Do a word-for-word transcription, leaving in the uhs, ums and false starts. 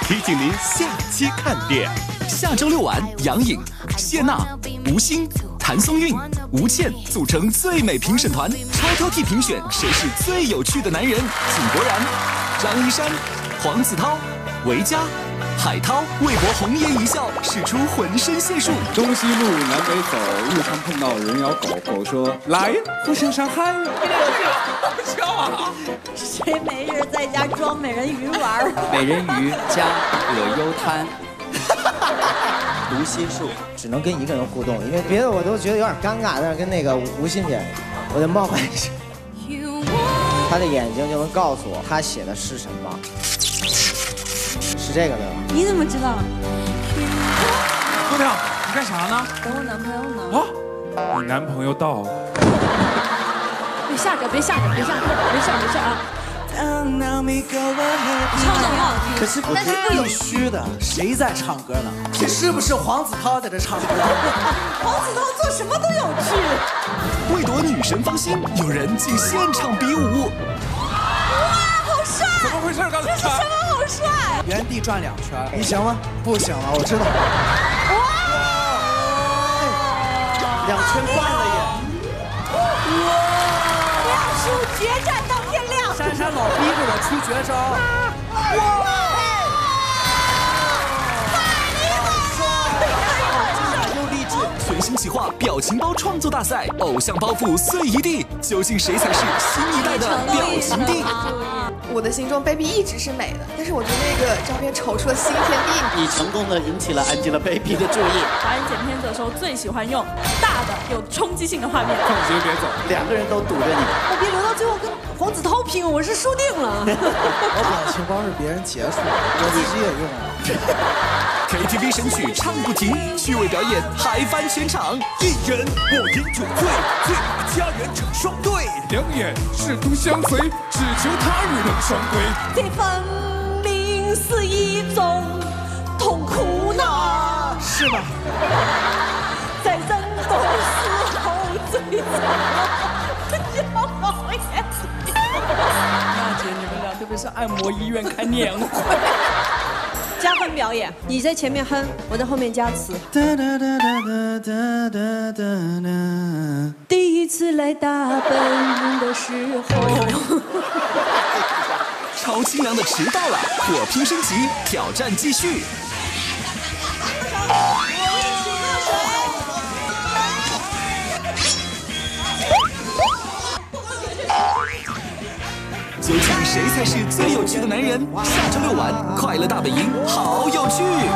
提醒您下期看点。 下周六晚，杨颖、谢娜、吴昕、谭松韵、吴倩组成最美评审团，超挑剔评选谁是最有趣的男人？井柏然、张一山、黄子韬、维嘉、海涛为博红颜一笑，使出浑身解数。 中西路南北走，路上碰到人咬狗，狗说来，互相伤害。 笑啊！ 谁没事在家装美人鱼玩？ 美人鱼加葛优瘫。读心术只能跟一个人互动，因为别的我都觉得有点尴尬，但是跟那个吴昕姐，我就冒犯一下，他的眼睛就能告诉我他写的是什么，是这个对吧？ 你怎么知道？ 姑娘，你干啥呢？ 等我男朋友呢。 啊，你男朋友到了。 别吓着，别吓着，别吓着，别吓，别吓啊！唱的很好听， 可是但是必须的，谁在唱歌呢？这是不是黄子韬在这唱歌？ 黄子韬做什么都有趣。 为夺女神芳心，有人竟现场比舞。 哇，好帅！ 怎么回事？刚才这是什么？好帅！ 原地转两圈，你行吗？不行了，我知道。哇！两圈半了耶！ 哇！不要输，决战到天亮。 珊珊老逼着我出绝招。哇！又励志。 全新企划表情包创作大赛，偶像包袱碎一地，究竟谁才是新一代的表情帝？ 我的心中 baby 一直是美的，但是我觉得那个照片丑出了新天地。 你成功的引起了 Angelababy 的注意。 导演剪片子的时候最喜欢用大的有冲击性的画面。 放心，别走， 两个人都堵着你。 我别留到最后跟黄子韬拼，我是输定了。 我表情包是别人截出来的，我自己也用了。 K T V 神曲唱不停，趣味表演嗨翻全场。 一人我饮酒醉，醉把佳人成双对。 两眼势同相随，只求他日能双归。 这分明是一种痛苦呢， 是吗？ 在人多时候最糟。 娜姐，你们俩特别是按摩医院开年会。 加分表演，你在前面哼，我在后面加词。第一次来大本营的时候， 超清凉的迟到了，火拼升级，挑战继续。究竟谁才是最有趣的男人？下周六晚，快乐大本营，好友。